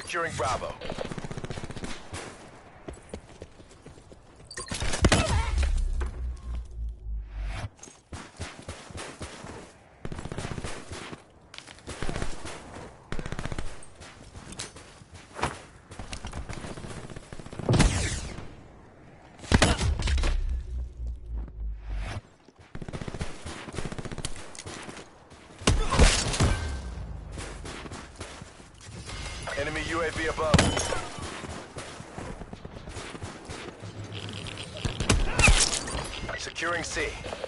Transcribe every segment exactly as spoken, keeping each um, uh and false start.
Securing Bravo. Enemy U A V above. Securing C.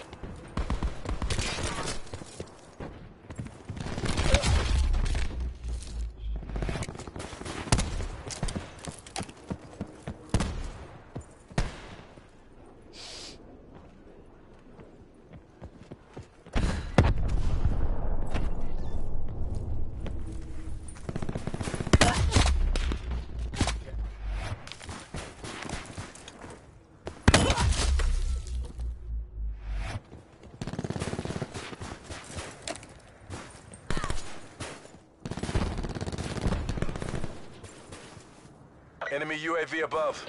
Enemy U A V above.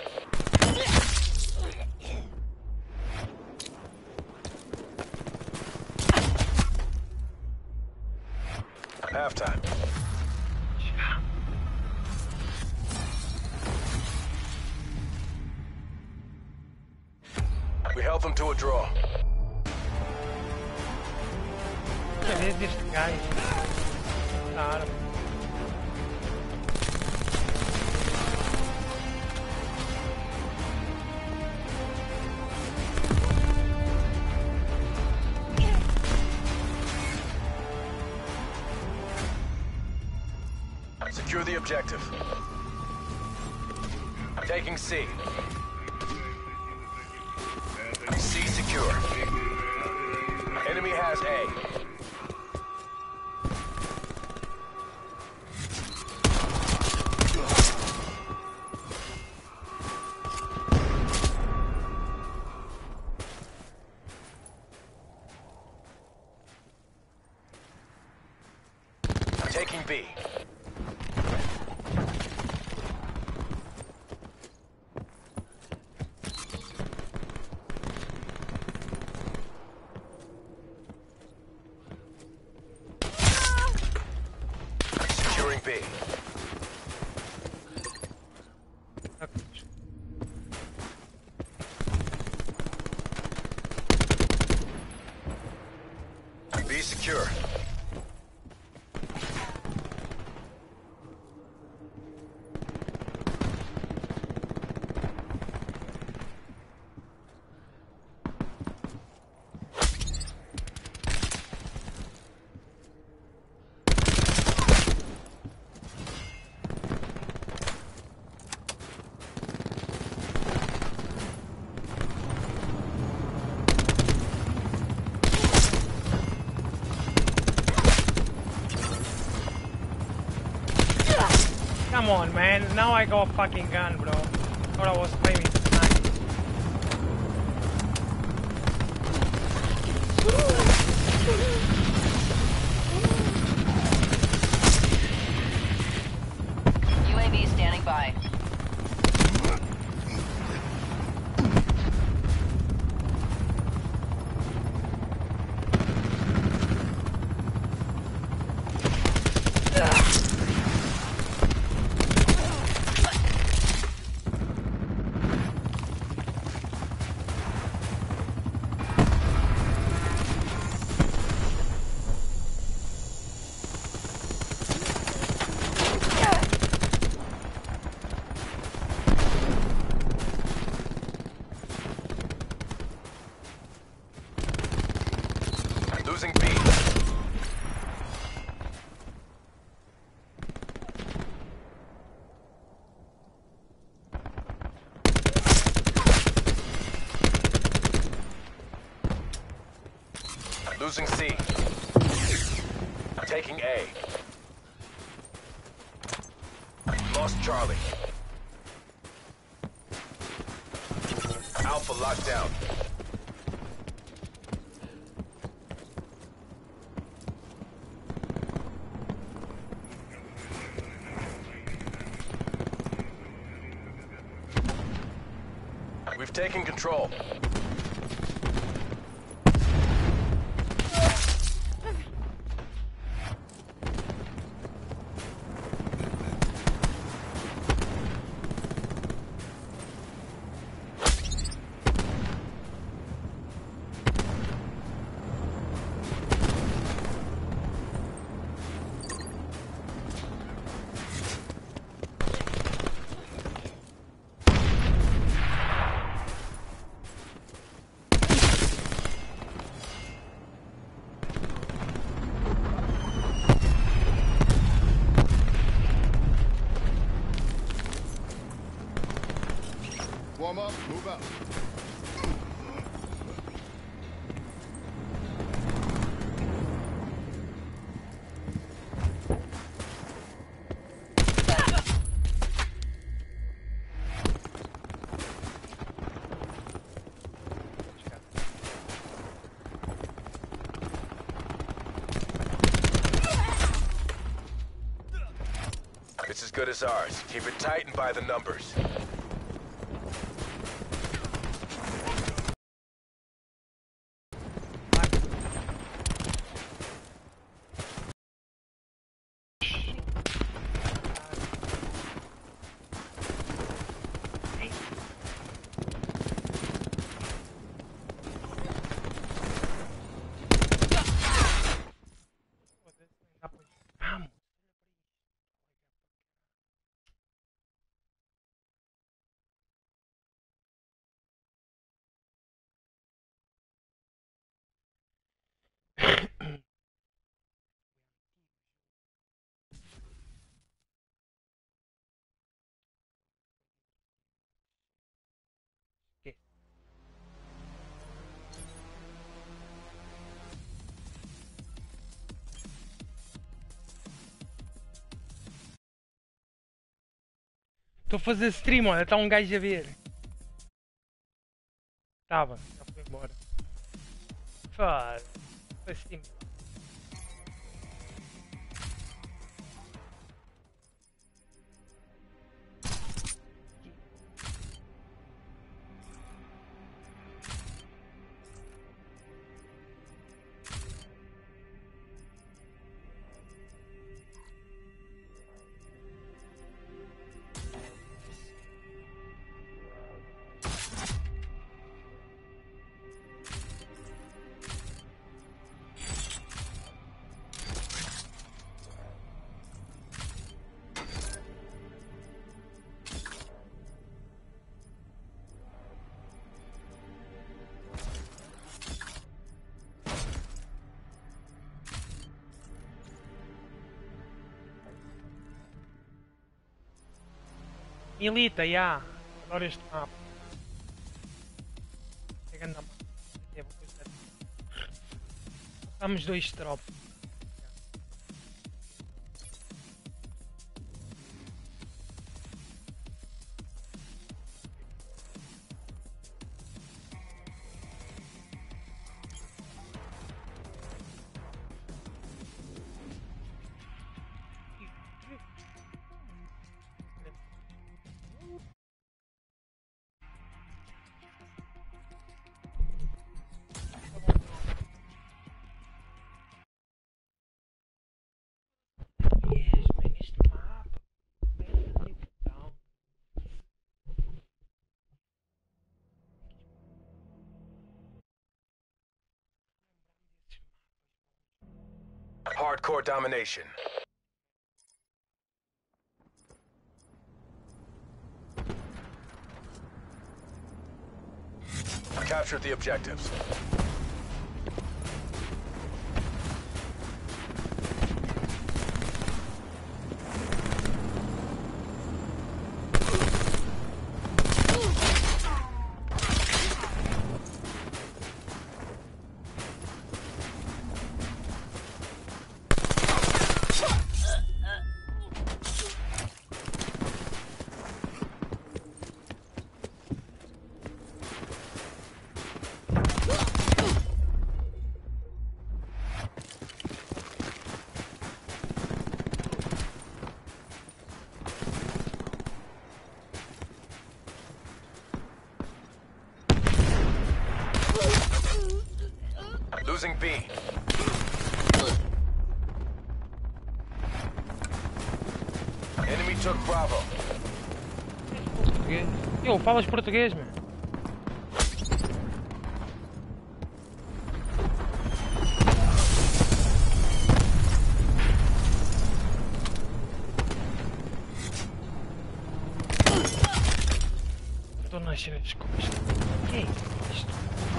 Halftime. We held them to a draw. There's this guy. Claro. Secure the objective. Taking C. C secure. Enemy has A. Taking B. Securing B. B secure. Come on, man. Now I got a fucking gun, bro. Thought I was playing U A V standing by. Losing B. Losing C. Taking A. Lost Charlie. Alpha locked down. We've taken control. Warm up, move out. It's as good as ours. Keep it tight and by the numbers. Estou a fazer stream, olha, está um gajo a ver. Estava, já foi embora. Foda-se. Foi stream. Milita, já. Adoro este mapa. É grande mapa. É, vou coisar. Estamos dois tropas. Hardcore domination. Captured the objectives. B. Enemy took Bravo. Português. Eu, falas português, meu. Estou nas cenas como isto. O que é isto?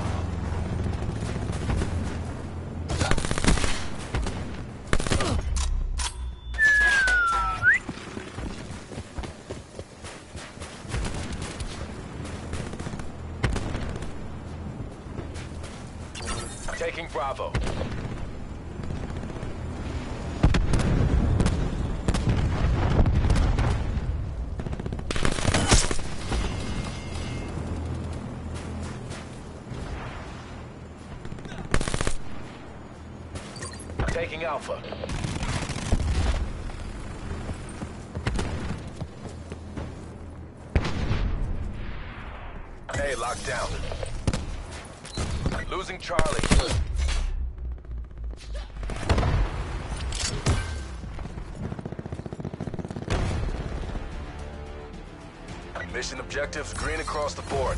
Taking Bravo. Taking Alpha. A locked down. Losing Charlie. Mission objectives green across the board.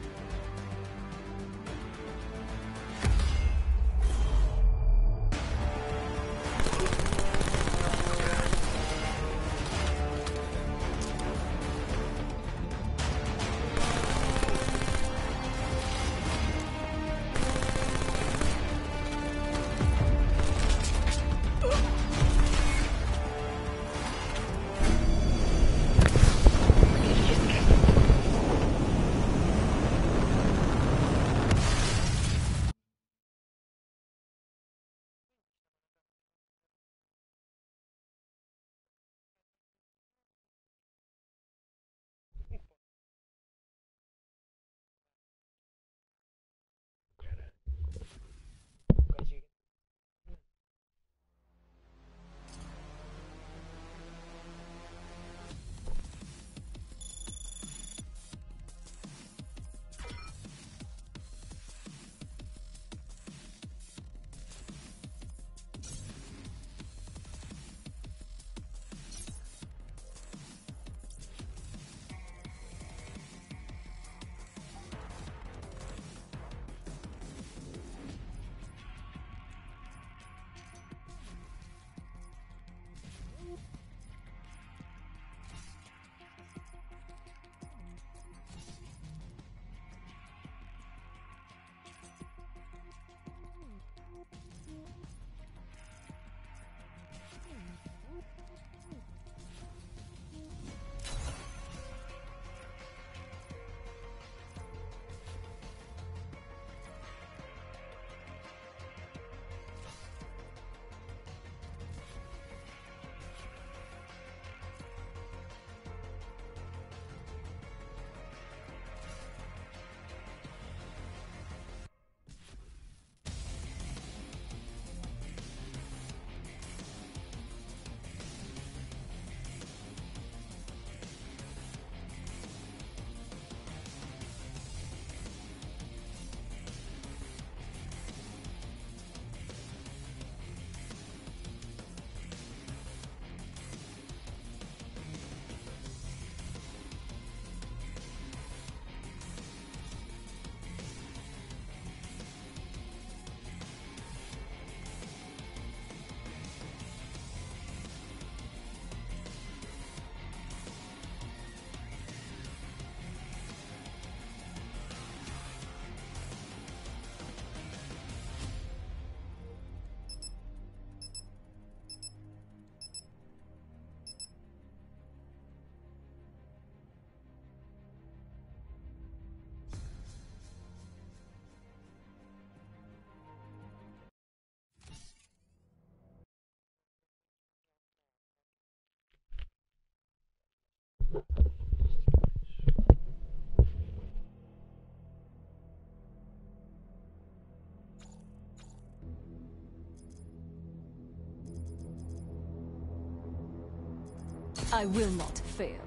I will not fail.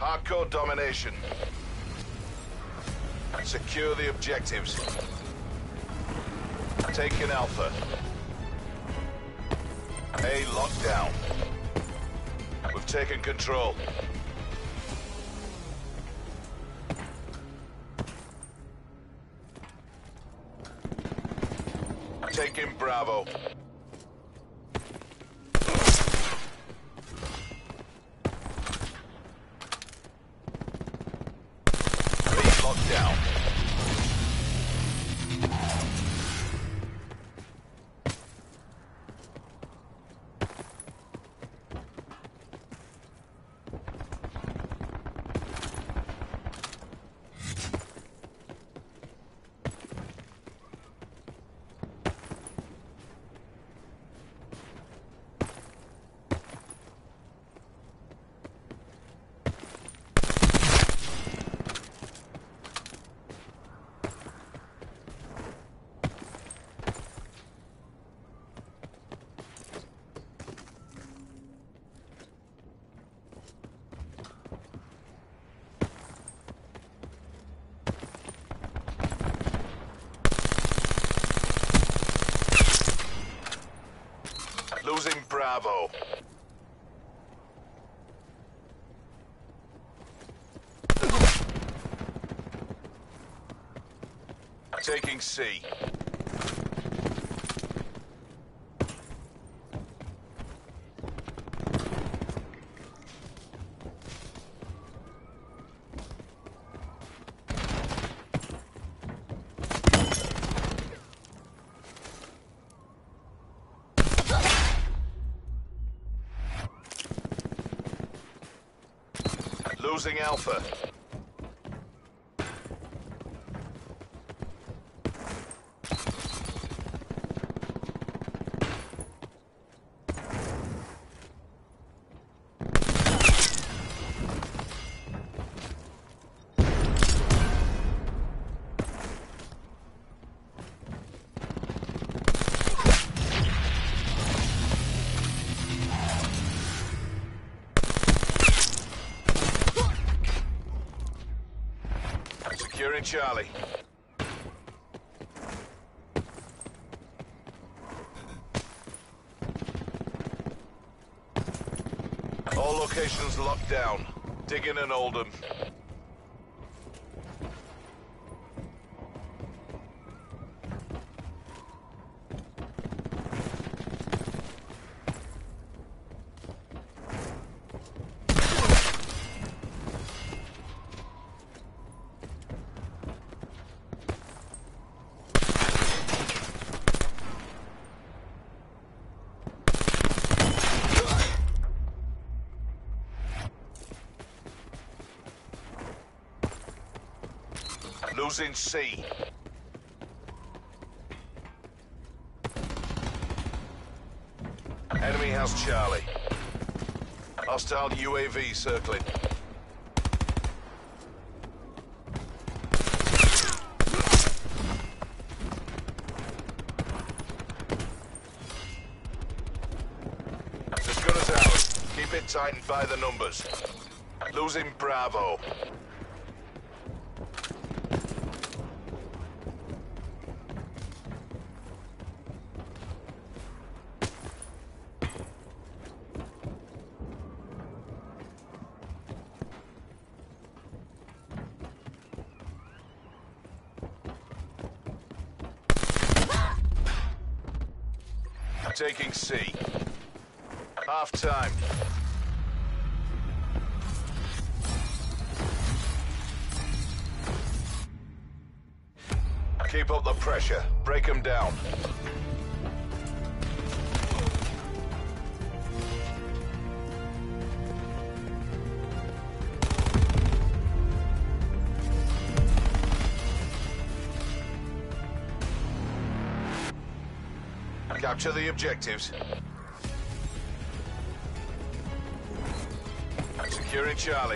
Hardcore domination. Secure the objectives. Taking Alpha. A locked down. We've taken control. Taking Bravo. B locked down. Losing Bravo. Taking C. Losing Alpha. Securing Charlie. All locations locked down. Digging and Oldham. Losing C. Enemy has Charlie. Hostile U A V circling. As good as ours. Keep it tightened by the numbers. Losing Bravo. Taking C. Half time. Keep up the pressure. Break them down. Capture the objectives. Securing Charlie.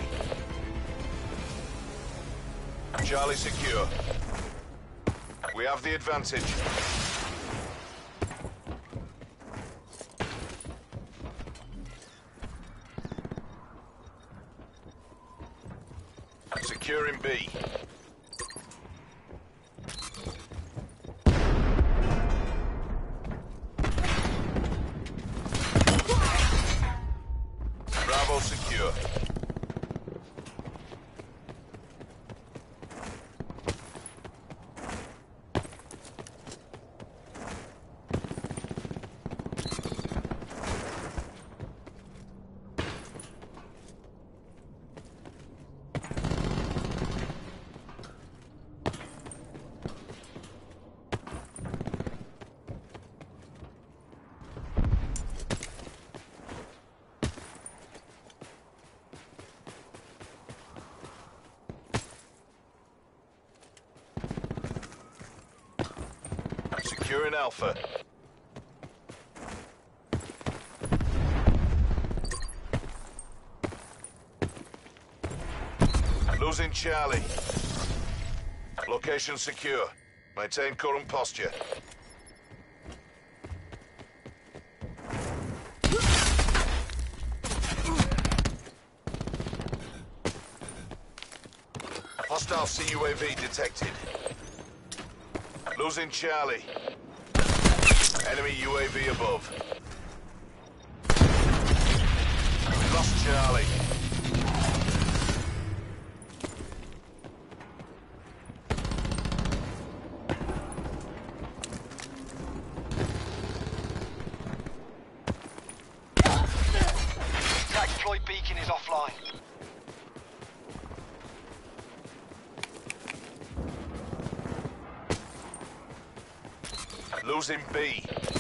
Charlie secure. We have the advantage. Securing B. Bravo secure. Securing Alpha. Losing Charlie. Location secure. Maintain current posture. Hostile C U A V detected. Losing Charlie. Enemy U A V above. Lost Charlie. That deployed beacon is offline. Losing B.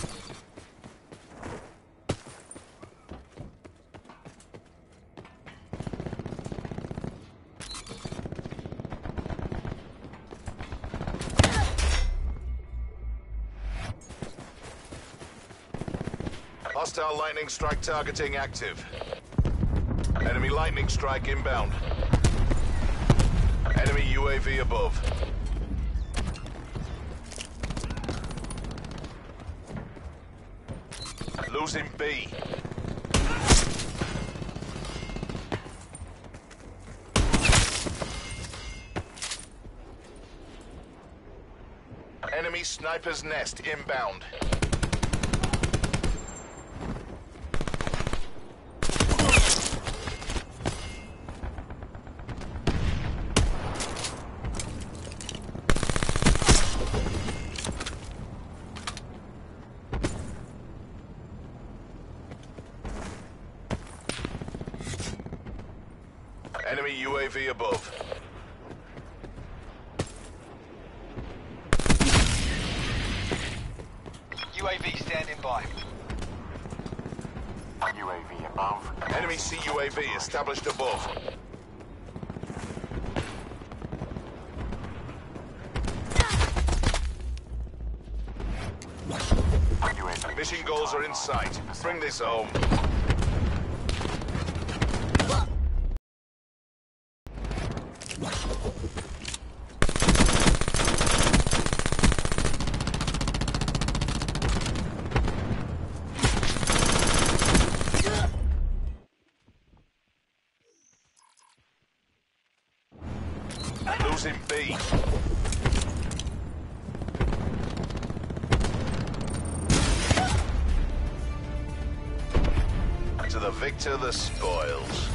Hostile lightning strike targeting active. Enemy lightning strike inbound. Enemy U A V above. Losing B. Enemy sniper's nest inbound. Enemy U A V above. U A V standing by. U A V above. Enemy C U A V established above. U A V Mission goals are in sight. Bring this home. Losing B. To the victor, the spoils.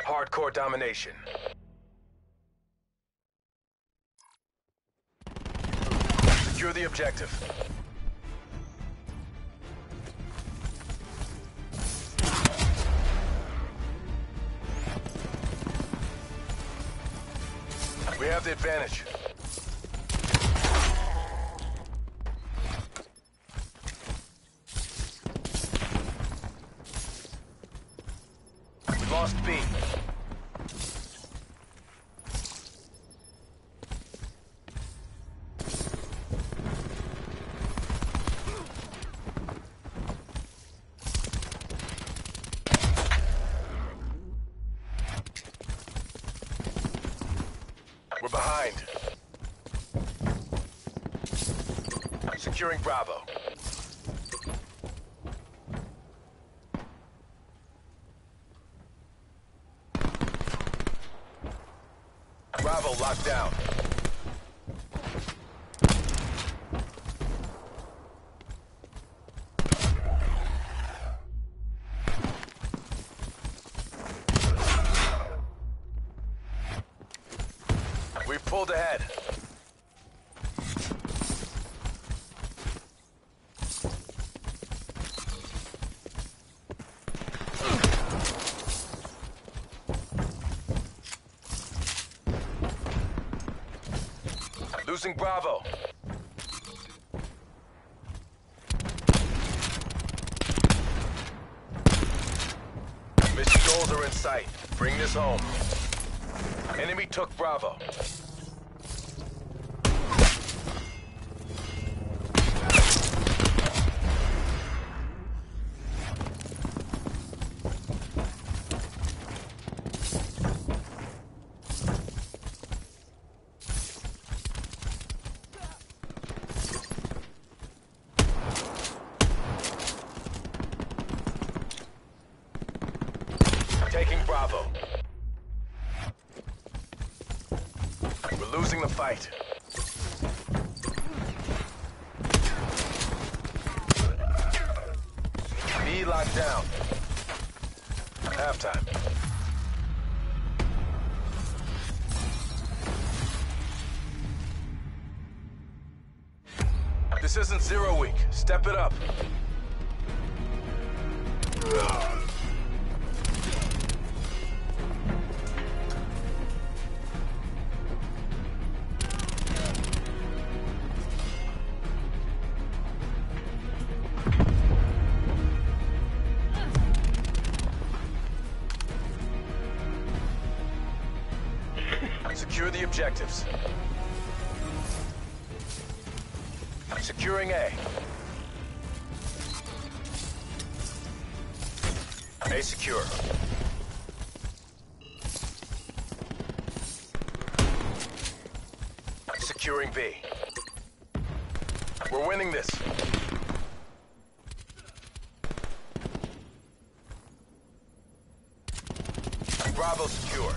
hardcore domination. Secure the objective. We have the advantage. We lost B. We're behind. Securing Bravo. Bravo locked down. We've pulled ahead. Losing Bravo. Mission goals are in sight. Bring this home. Enemy took Bravo. Taking Bravo. We're losing the fight. B locked down. Halftime. This isn't zero week. Step it up. Secure the objectives. Securing A. A secure. Securing B. We're winning this. Bravo secure.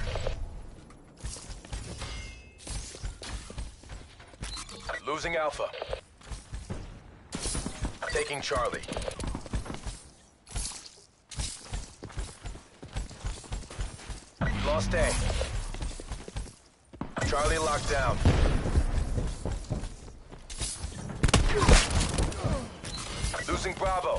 Losing Alpha. Taking Charlie. Lost A. Charlie locked down. Losing Bravo.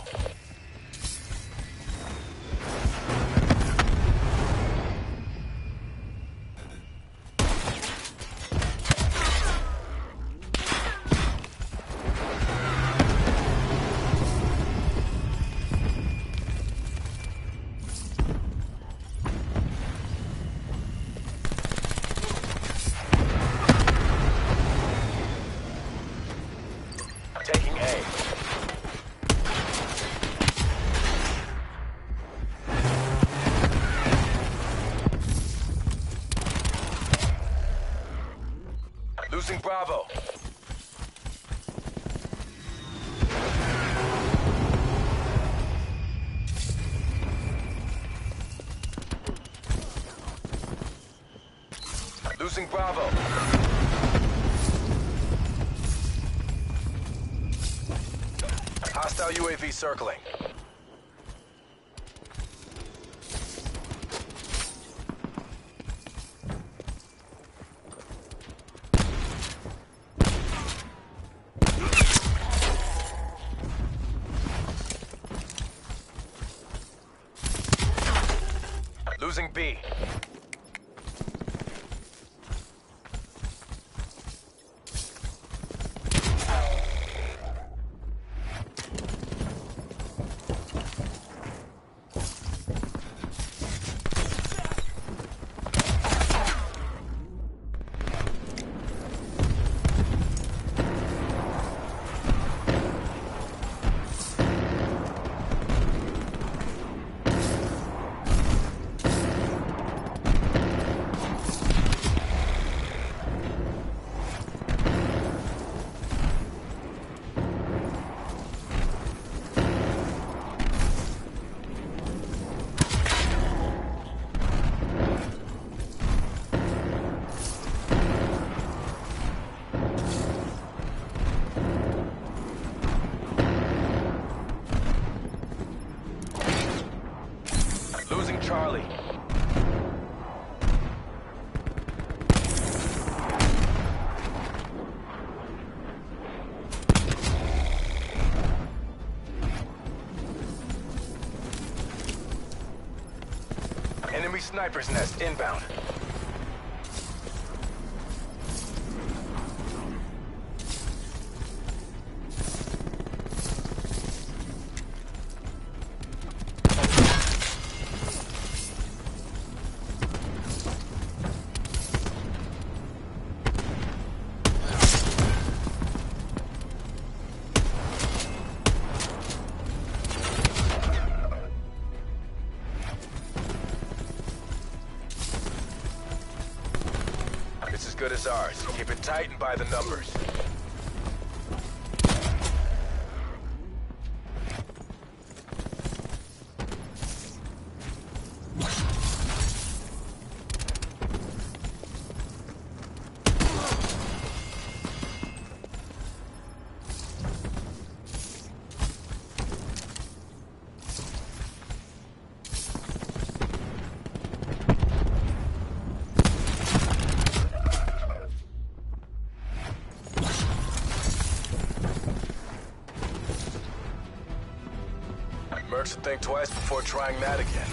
Taking A. Losing Bravo. Losing Bravo. Hostile U A V circling. Losing B. Charlie. Enemy sniper's nest inbound. Good as ours. Keep it tight and by the numbers. Mercs would think twice before trying that again.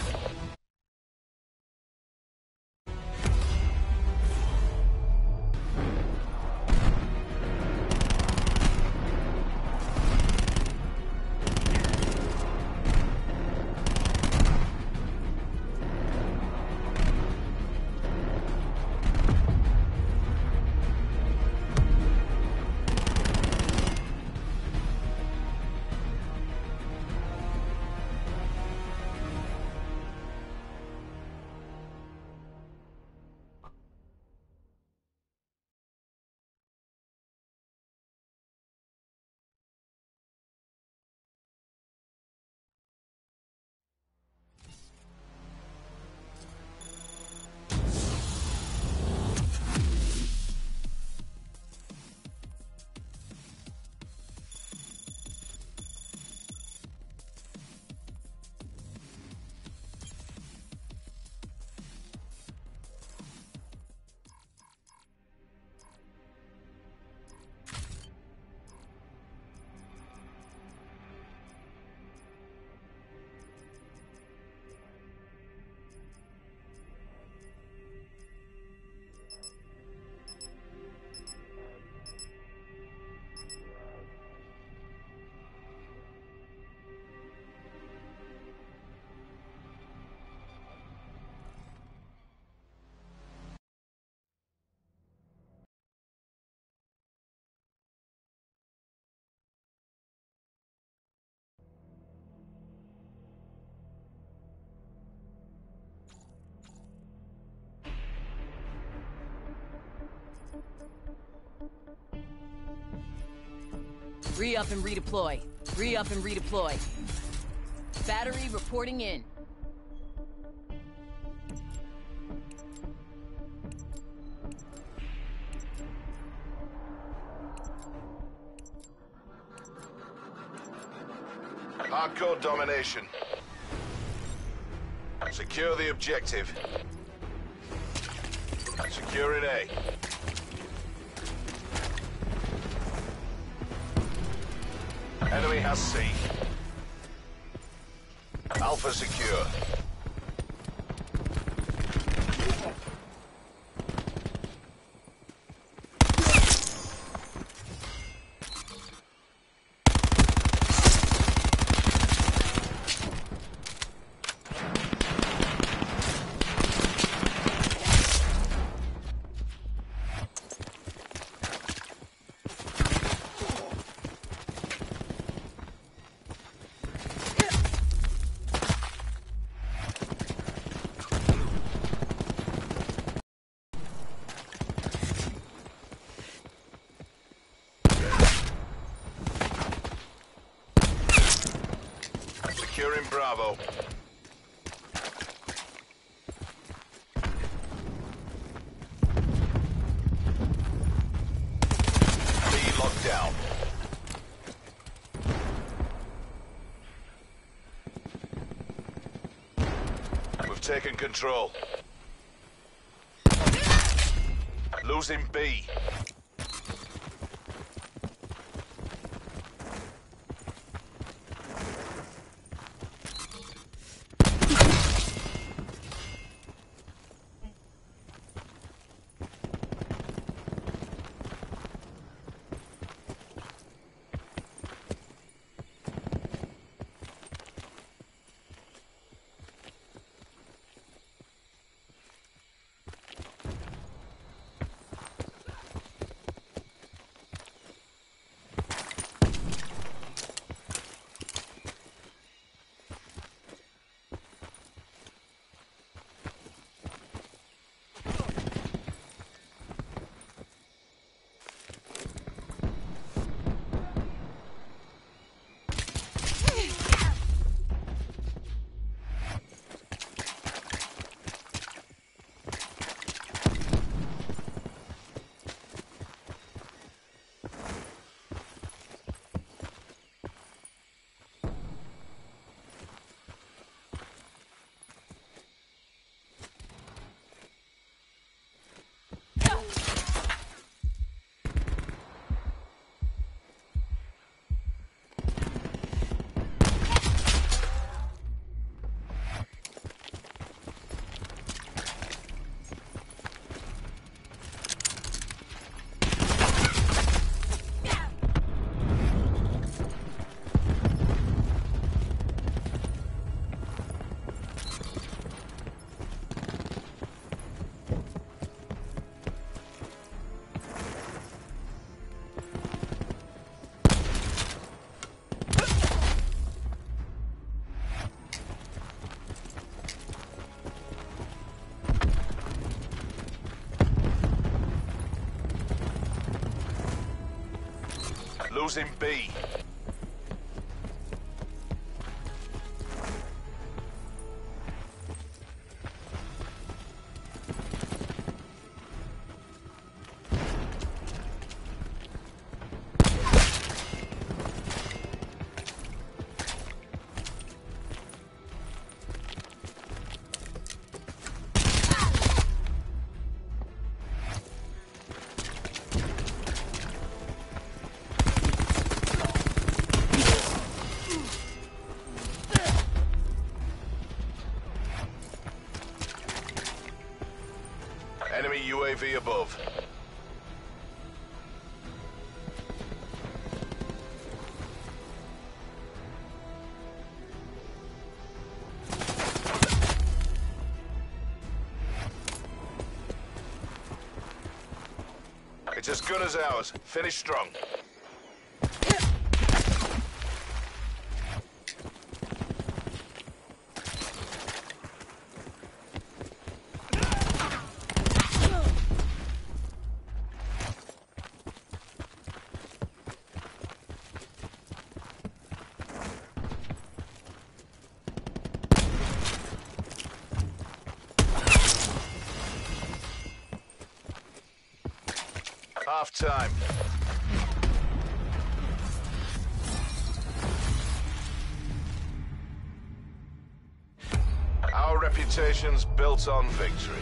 Re-up and redeploy. Re-up and redeploy. Battery reporting in. Hardcore domination. Secure the objective. Securing A. Enemy has C. Alpha secure. Bravo. B locked down. We've taken control. Losing B. Losing B. Enemy U A V above. It's as good as ours. Finish strong. Half time. Our reputation's built on victory.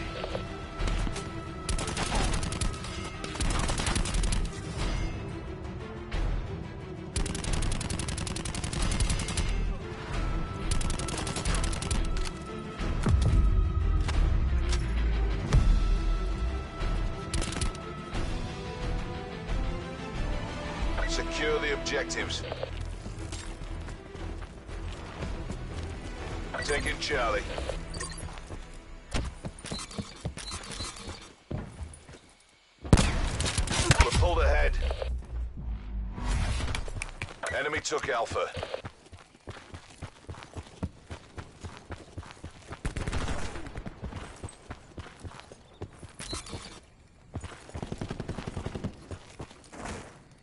Secure the objectives. Taking Charlie. We're pulled ahead. Enemy took Alpha.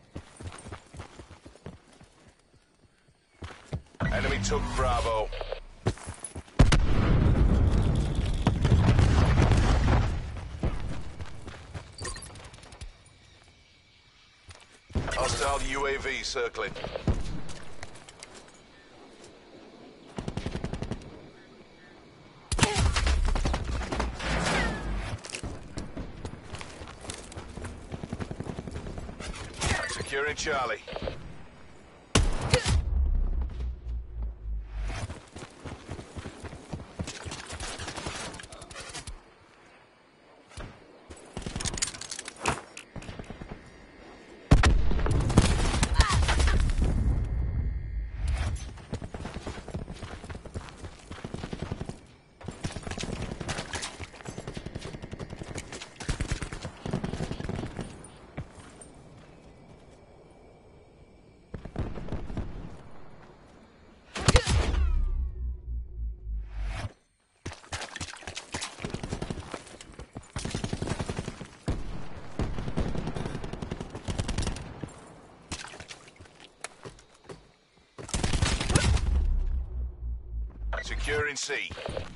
Enemy took Bravo. Hostile U A V circling. Securing Charlie. Securing C.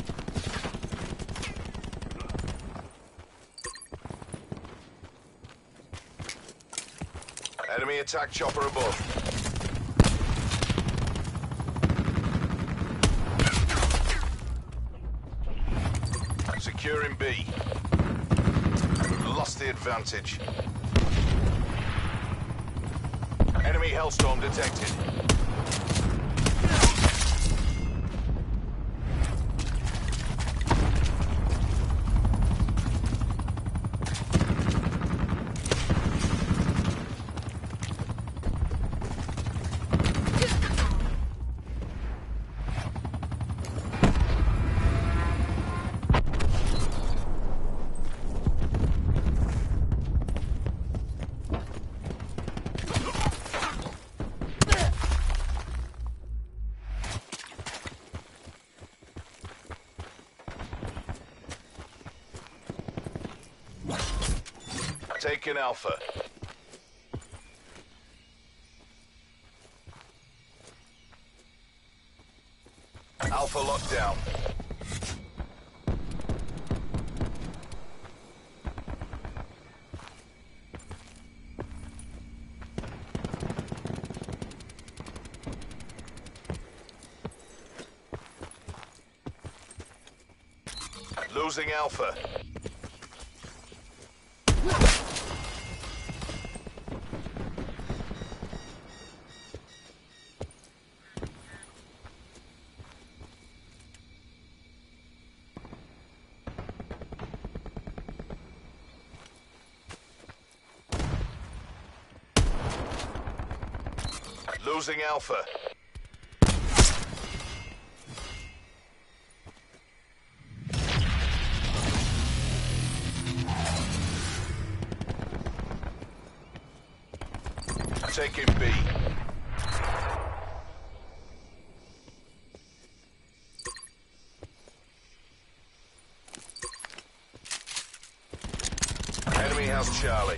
Enemy attack chopper above. Securing B. We've lost the advantage. Enemy Hellstorm detected. Taking Alpha. Alpha locked down. Losing Alpha. Losing Alpha. Taking B. Enemy has Charlie.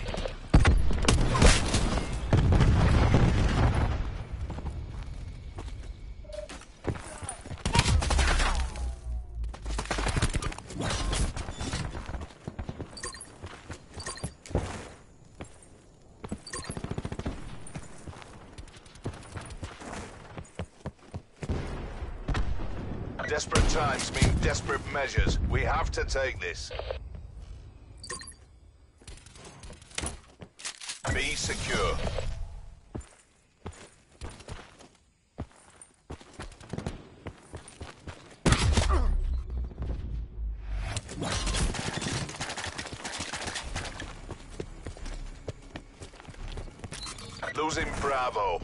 Desperate times mean desperate measures. We have to take this. Be secure. Losing Bravo.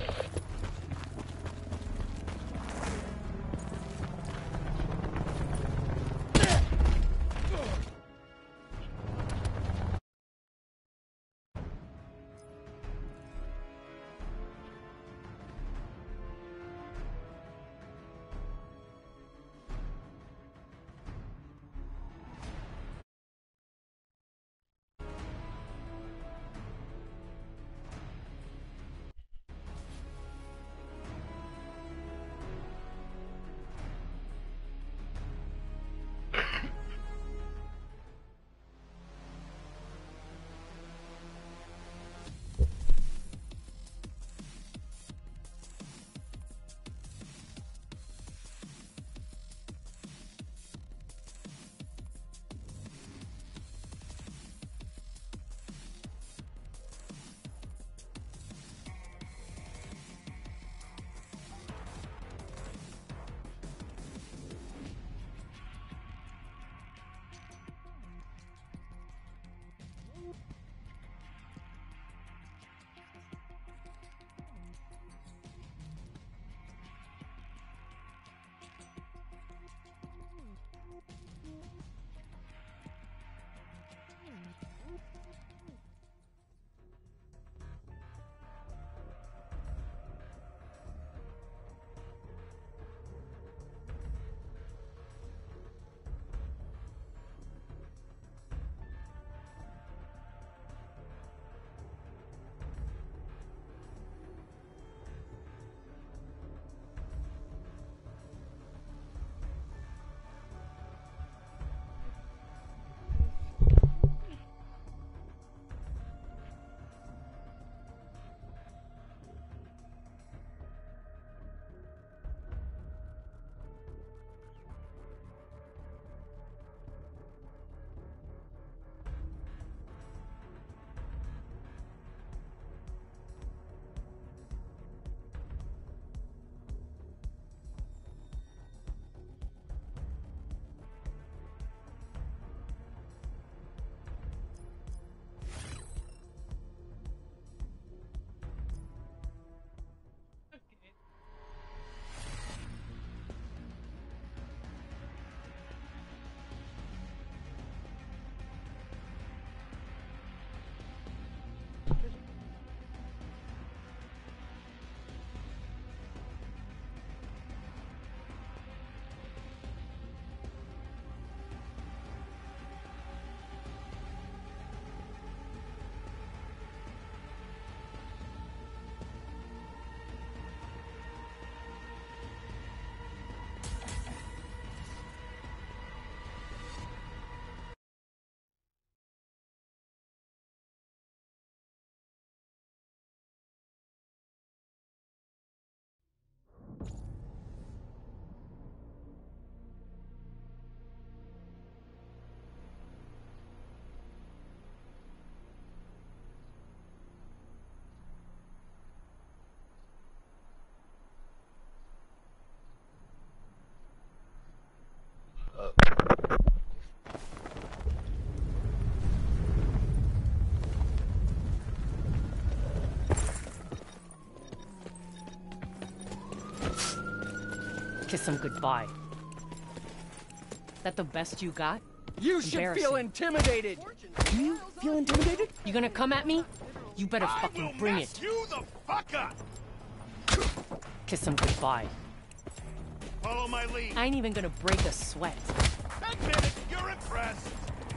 Kiss him goodbye. That the best you got? You should feel intimidated. Do you feel intimidated? You gonna come at me? You better fucking bring it. You the fuck up! Kiss him goodbye. Follow my lead. I ain't even gonna break a sweat. Admit it, you're impressed.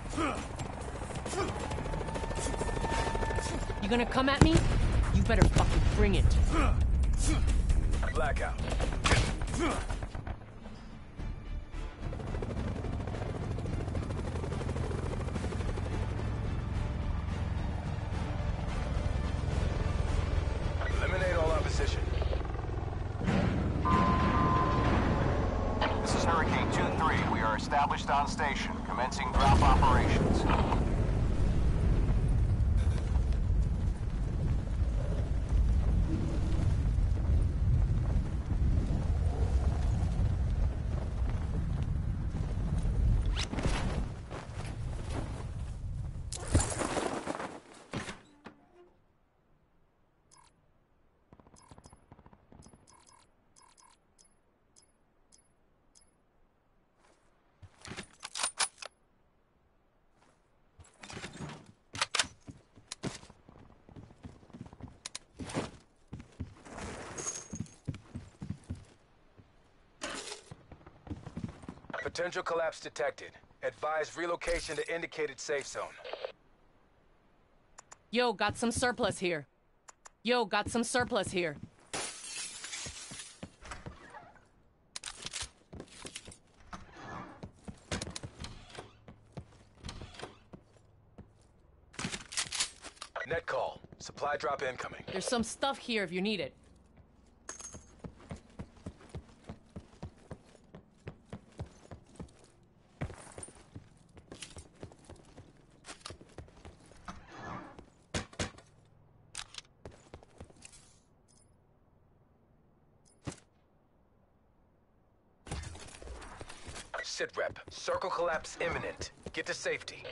You gonna come at me? You better fucking bring it. Blackout. Eliminate all opposition. This is Hurricane two three. We are established on station, commencing drop operations. Potential collapse detected. Advise relocation to indicated safe zone. Yo, got some surplus here. Yo, got some surplus here. Net call. Supply drop incoming. There's some stuff here if you need it. Sit rep. Circle collapse imminent. Get to safety.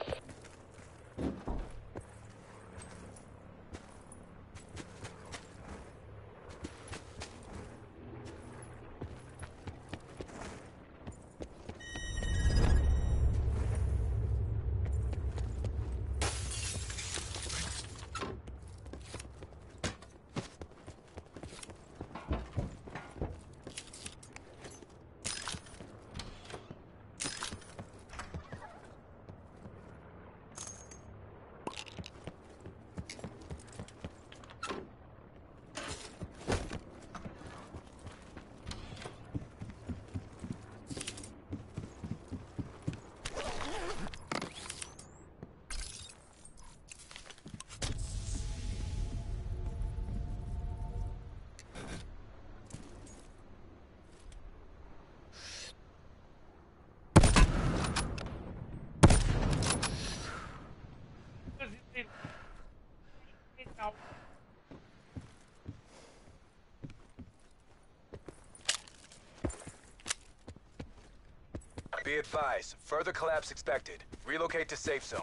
Be advised, further collapse expected. Relocate to safe zone.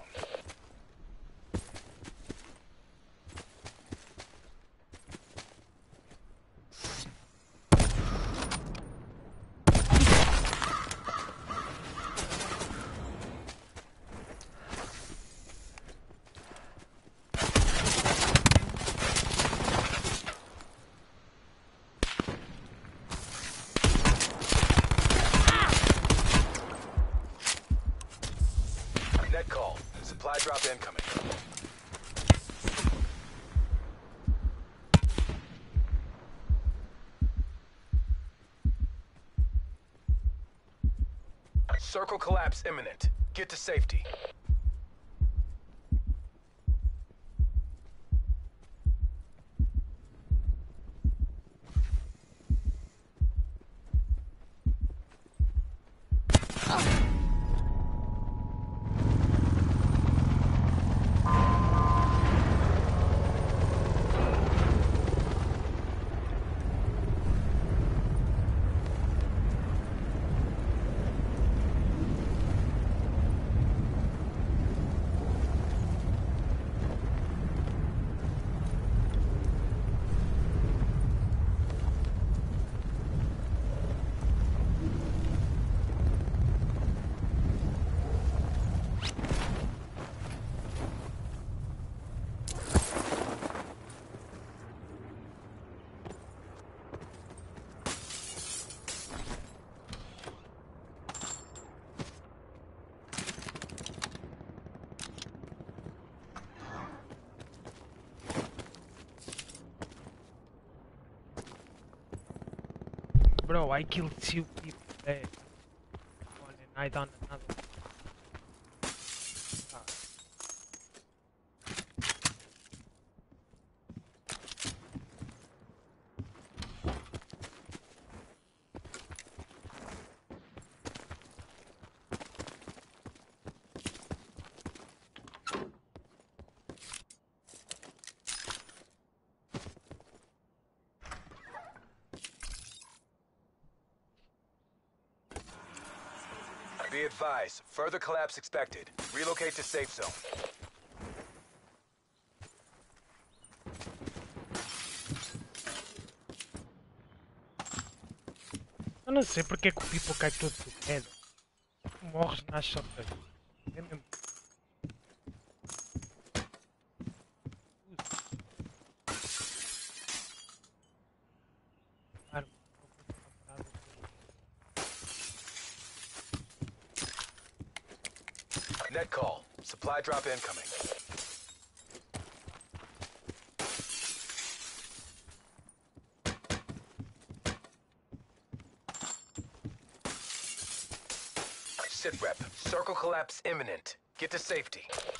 Net call. Supply drop incoming. Circle collapse imminent. Get to safety. Bro, I killed two people there. One and I done another. Ah. Be advised, further collapse expected. Relocate to safe zone. Eu não sei porque que o people cai todo de pedra. Morres na chota. É mesmo. Net call. Supply drop incoming. Sit rep. Circle collapse imminent. Get to safety.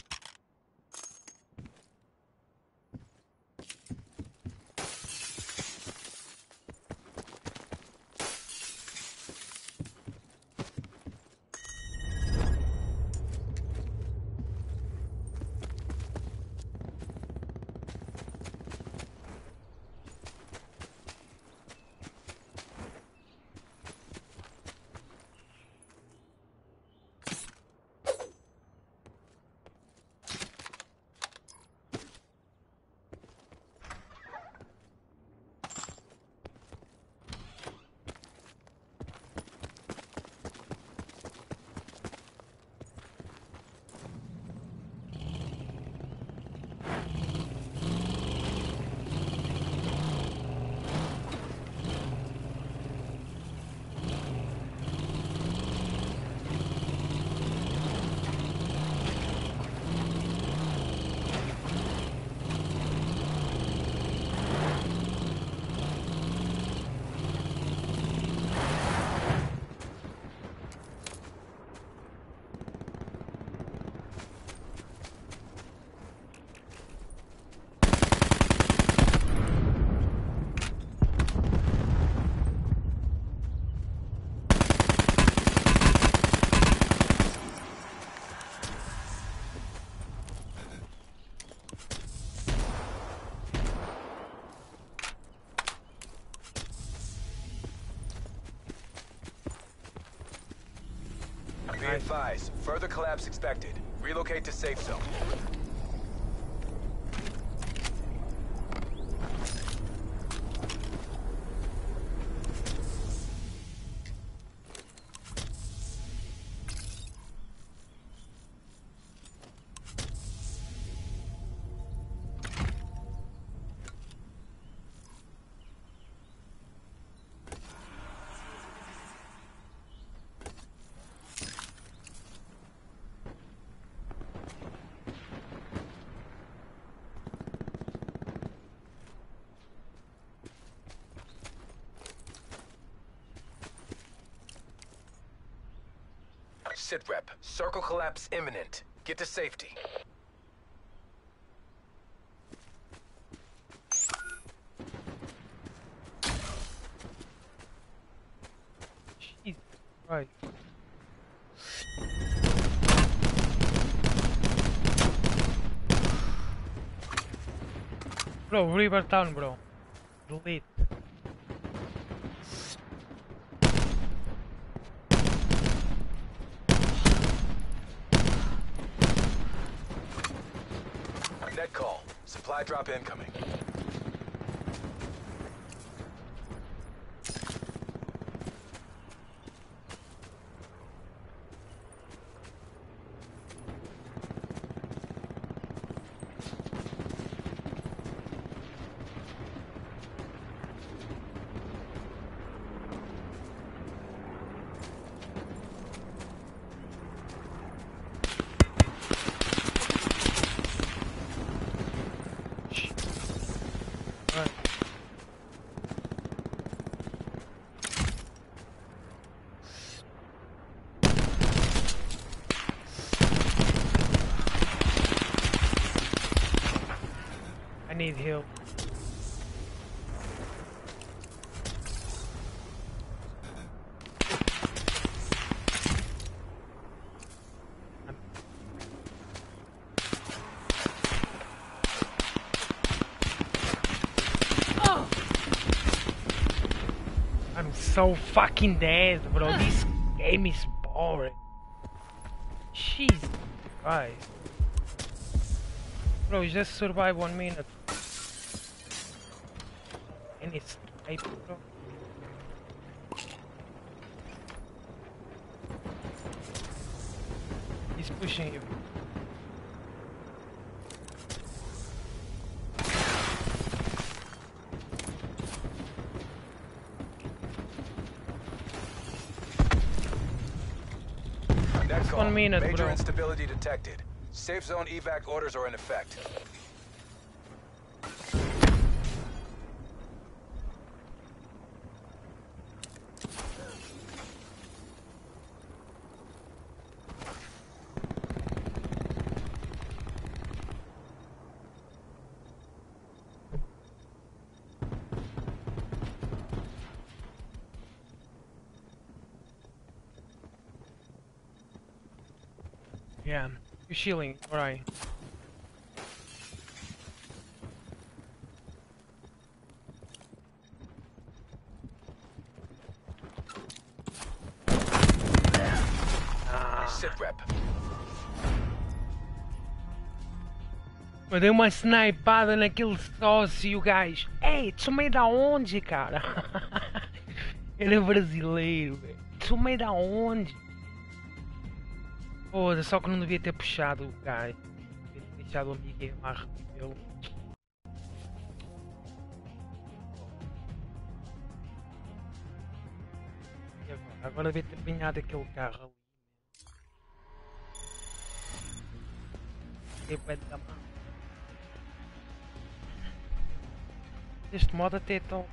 Be advised, further collapse expected. Relocate to safe zone. Sit rep. Circle collapse imminent. Get to safety. Jesus Christ. Bro, River Town, bro. Delete. Net call. Supply drop incoming. need heal. I'm so fucking dead, bro. This game is boring. Jesus Christ. Bro, just survive one minute. And it's sniper, bro. He's pushing you. Next one minute, Major bro. instability detected. Safe zone evac orders are in effect. Yeah, you're shielding, alright. Sit rep. Eu dei uma snipada naquele sócio, guys. Ei, sumei da onde, cara? Ele é brasileiro, velho. Sumei da onde? Foda, só que não devia ter puxado o gajo. Devia ter deixado o Miguel lá recolhê-lo. E agora? Agora devia ter apanhado aquele carro ali. Que pé da mão. Este modo até é tão.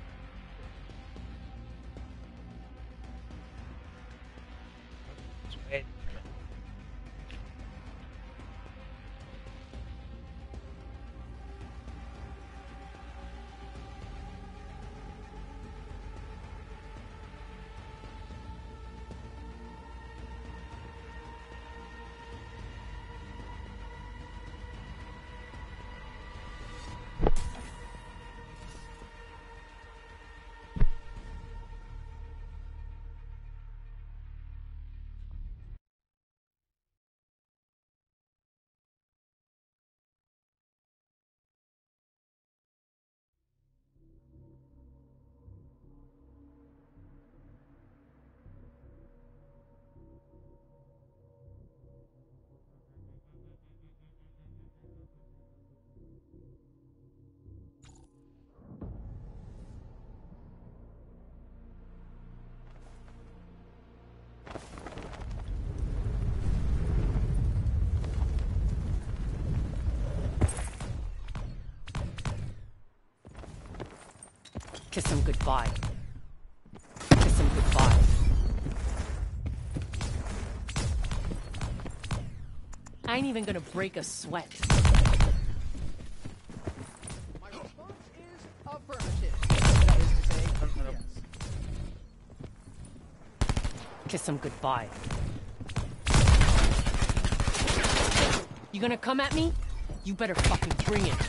É. Kiss him goodbye. Kiss him goodbye. I ain't even gonna break a sweat. My response is affirmative. That is to say, yes. Kiss him goodbye. You gonna come at me? You better fucking bring it.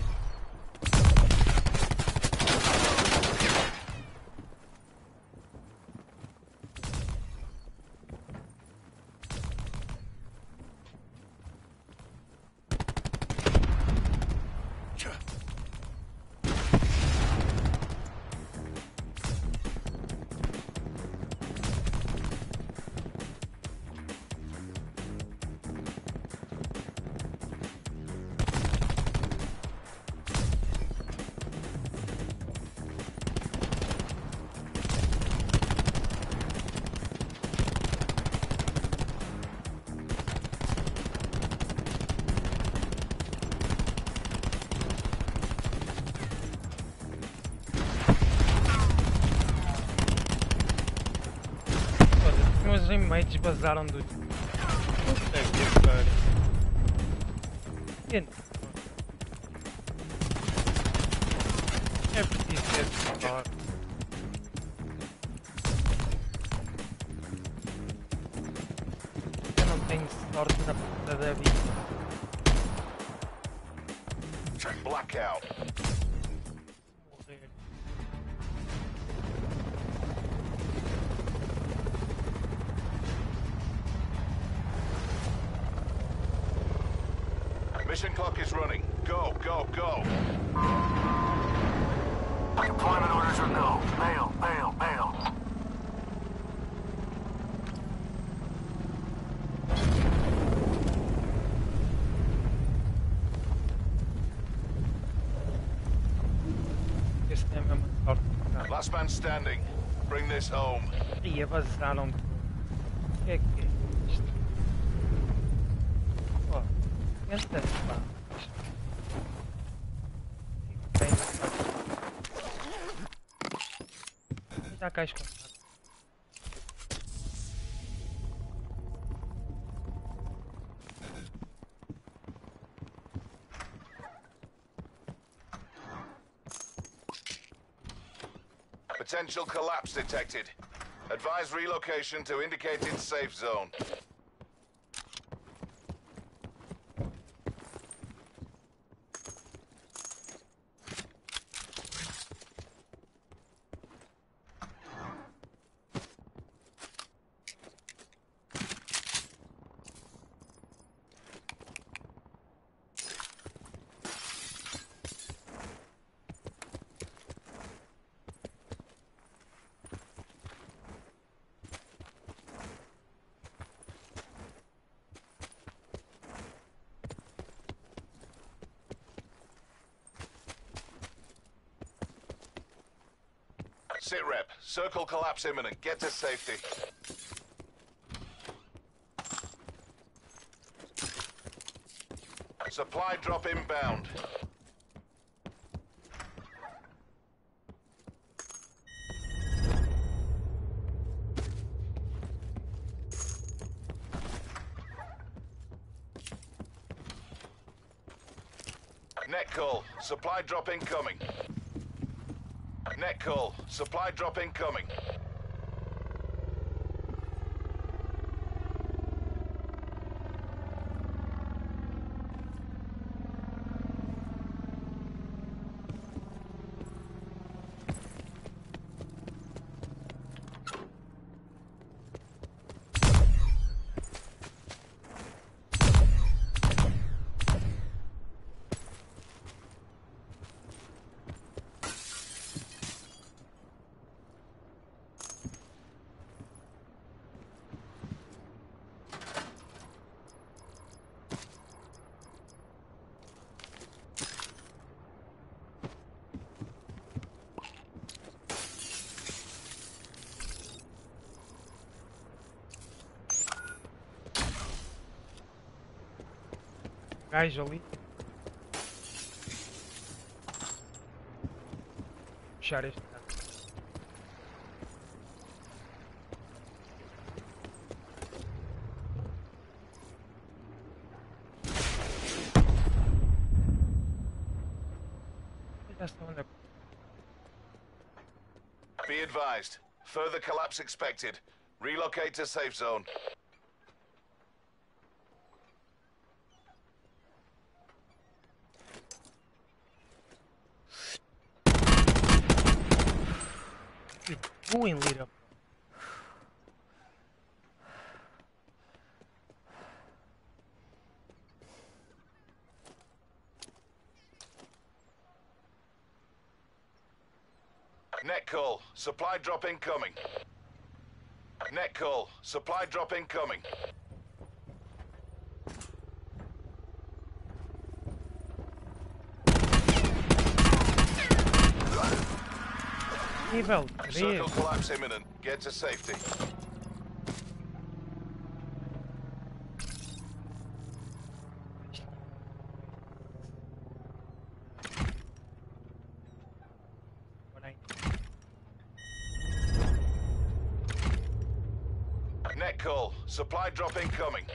Meus remakes vazaram do. Puta que pariu. sorte. Eu não tenho sorte na puta da vida. Blackout. Morrer. Mission clock is running. Go, go, go. Deployment orders are go. Bail, bail, bail. Esse é a mesma sorte. Cara. Last man standing. Bring this home. Ia vazaram tudo. O que é que é isto? Pô, entra pá. Tem na caixa. Dá a caixa com nada. Potential collapse detected. Advise relocation to indicated safe zone. Sit rep. Circle collapse imminent. Get to safety. Supply drop inbound. Net call. Supply drop incoming. Net call. Supply drop incoming. Gajo ali. Fechar este cara. Já sei onde é. Be advised. Further collapse expected. Relocate to safe zone. Ruim, Lira. Net call. Supply drop incoming. Net call. Supply drop incoming. Nível Circle três. collapse imminent. Get to safety. Net call. Supply drop incoming.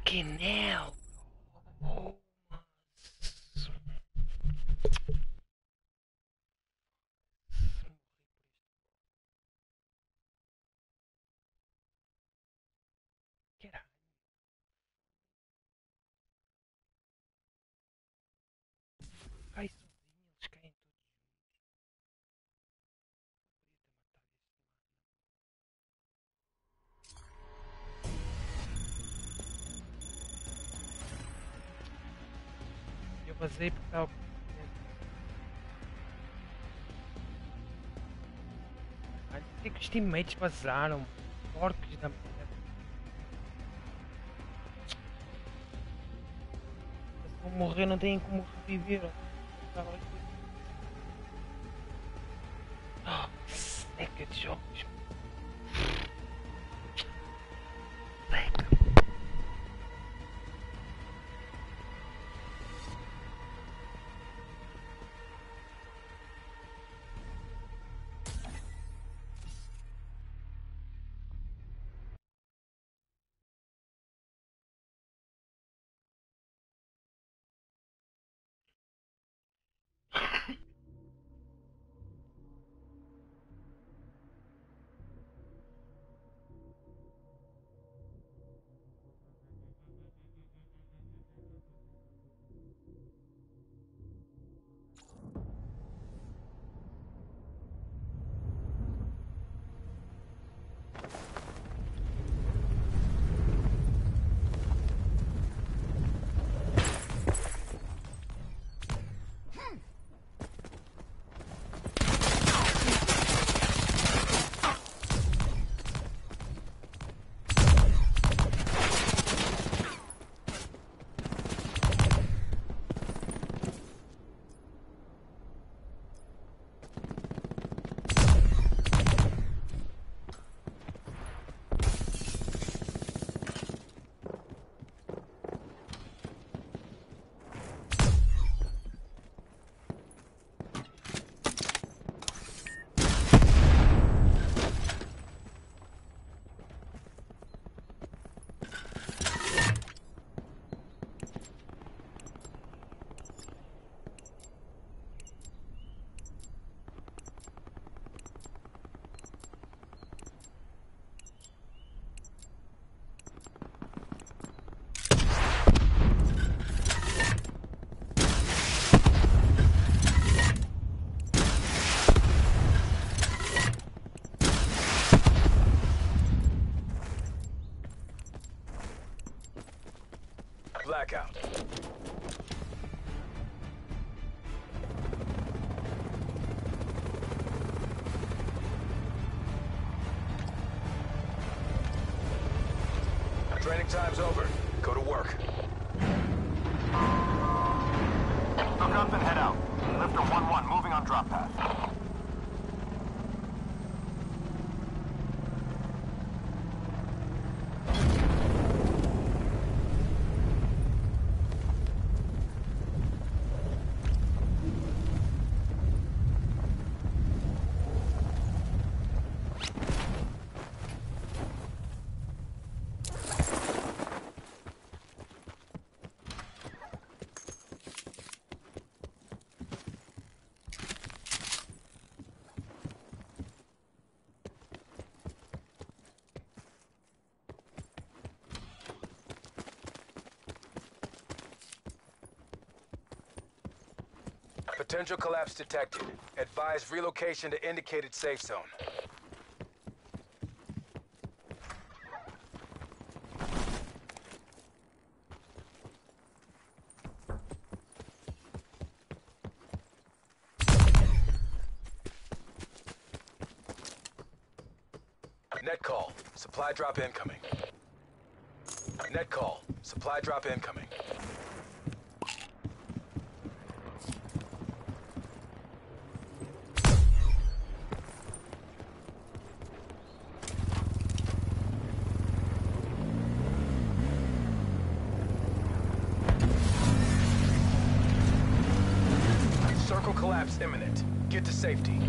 Fucking hell. Oh. Caralho. Vai sozinho, eles caem todos juntos. Eu vazei porque estava. Olha, por que que os teammates vazaram? Porcos da merda. Se vão morrer, não têm como reviver. Oh, seca de jogos. Seca. Blackout. Training time's over. Go to work. Hook up and head out. Lifter one one moving on drop path. Potential collapse detected. Advise relocation to indicated safe zone. Net call. Supply drop incoming. Net call. Supply drop incoming. Circle collapse imminent. Get to safety.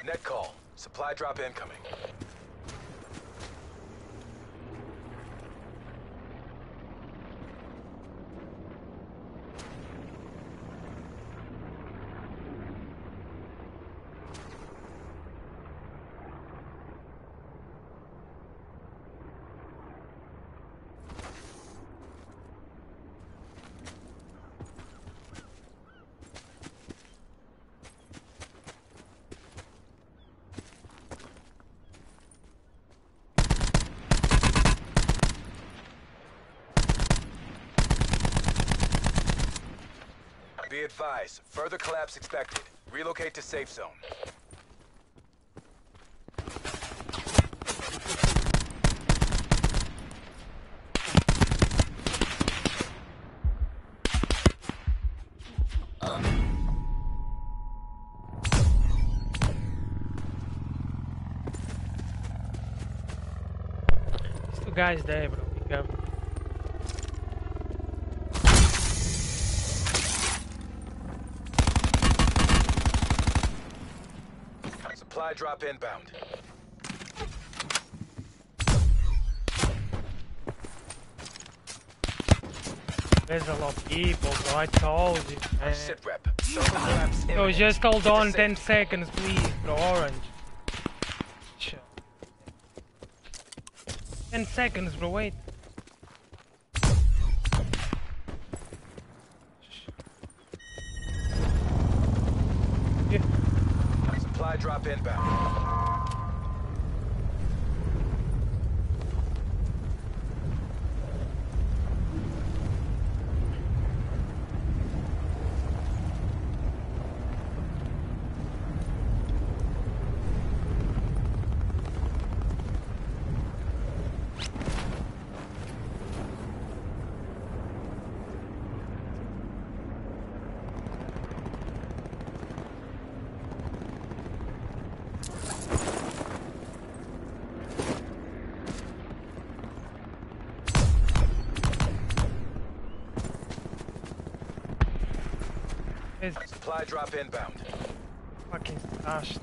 Net call. Supply drop incoming. Be advised, further collapse expected. Relocate to safe zone. There's two guys there, bro. Be careful. Supply drop inbound. There's a lot of people, bro. I told you, man. Sit rep. Circle collapse Yo, imminent. just hold Get to on safe- ten seconds, please, bro. Orange. Chill. ten seconds, bro. Wait. Yeah. Supply drop inbound. There's Supply drop inbound. fucking stash.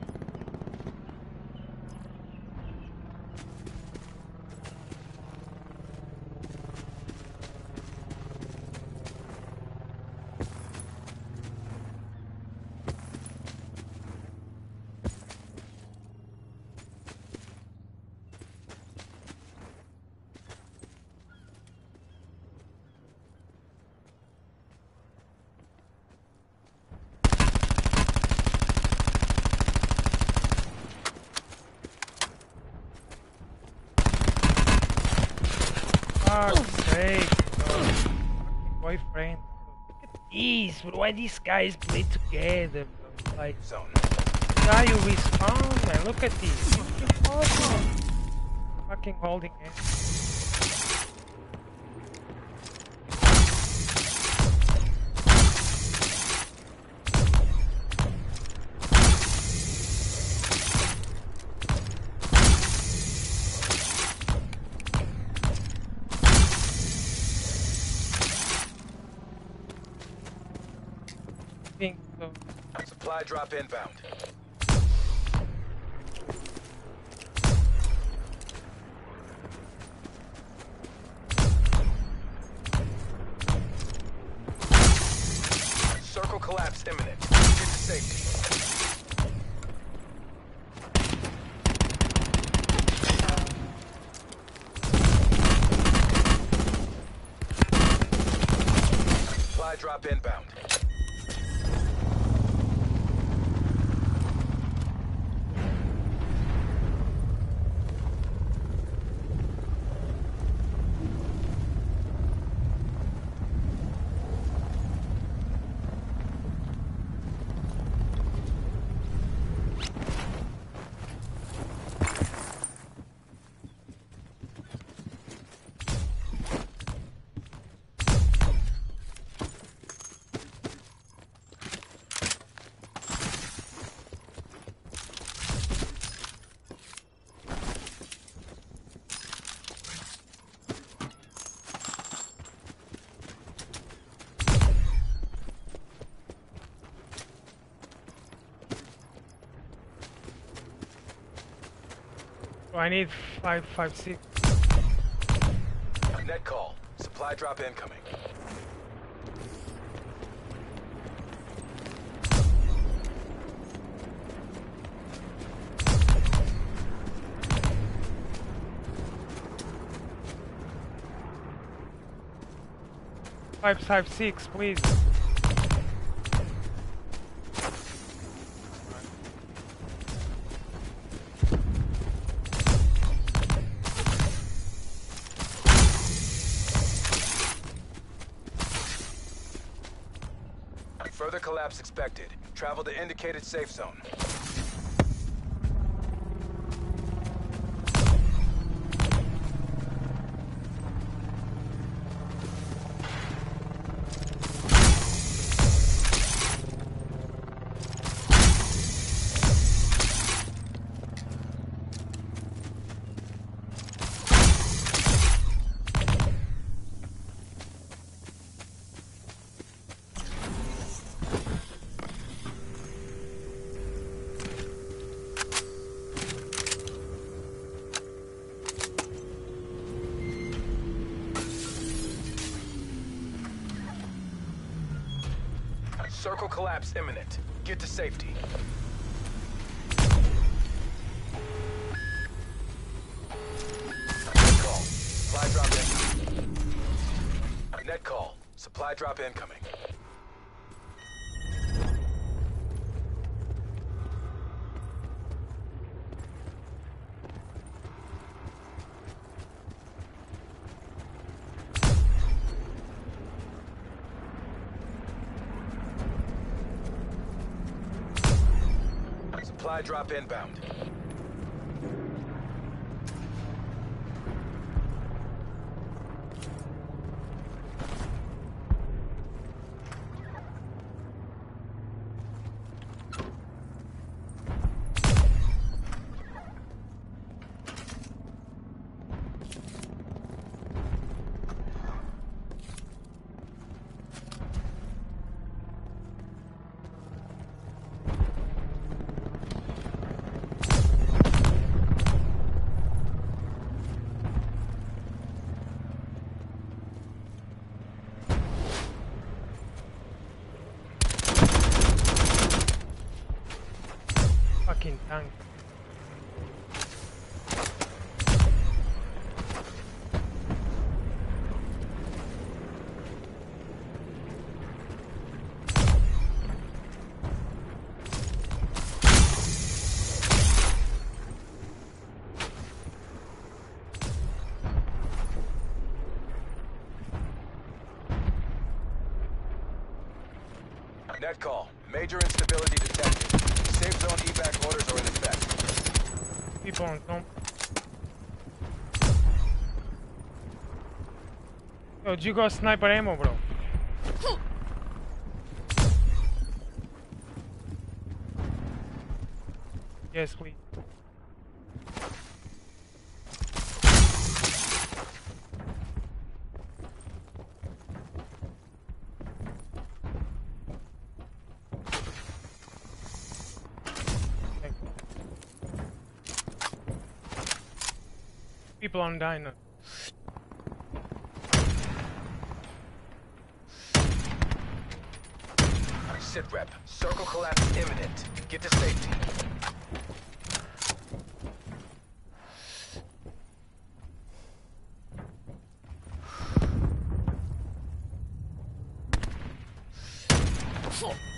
Fuck's sake, bro. Fucking boyfriend. Look at these, bro. Why these guys play together, bro? Like, Zone. how you respawn, man? Look at these. Fucking awesome. Fucking holding hands. Think so. Supply drop inbound. Circle collapse imminent. Get to safety. Supply drop inbound. So I need five five six. Net call. Supply drop incoming. Five five six, please. Further collapse expected. Travel to indicated safe zone. Circle collapse imminent. Get to safety. Net call. Supply drop incoming. Net call. Supply drop incoming. Supply drop inbound. Fucking tank. Net call. Major instability detected. Safe zone evac orders are in effect. People on top. Yo, you got sniper ammo, bro. Yes, please. People on diner. Sit rep. Circle collapse imminent. Get to safety. Fuck.